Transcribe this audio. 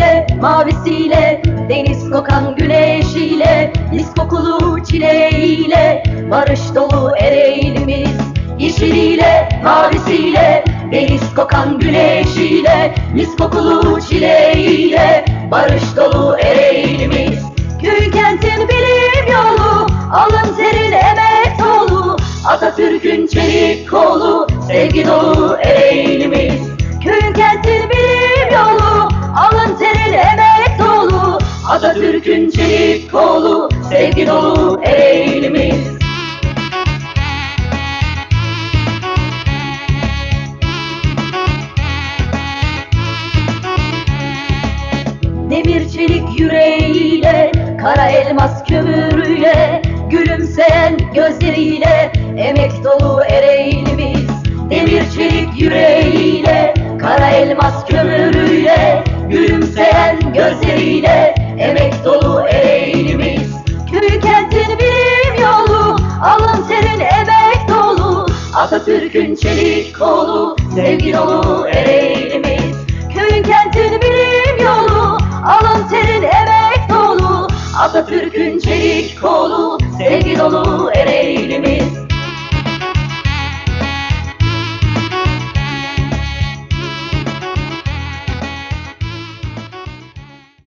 yeşiliyle, mavisiyle, deniz kokan güneşiyle, mis kokulu çileğiyle, barış dolu Ereğlimiz. Yeşiliyle, mavisiyle, deniz kokan güneşiyle, mis kokulu çileğiyle, barış dolu Ereğlimiz. Köy kentin bilim yolu, alın terin emek dolu, Atatürk'ün çelik kolu, sevgi dolu Ereğlimiz. Köy kentin bilim yolu, alın terin emek dolu, Atatürk'ün çelik kolu, sevgi dolu Ereğlimiz. Demir çelik yüreğiyle, kara elmas kömürüyle, gülümseyen gözleriyle, emek dolu Ereğlimiz. Demir çelik yüreğiyle, kara elmas kömürüyle, gülümseyen gözleriyle, emek dolu Ereğlimiz. Köy kentin bilim yolu, alın terin emek dolu, Atatürk'ün çelik kolu, sevgi dolu Ereğlimiz.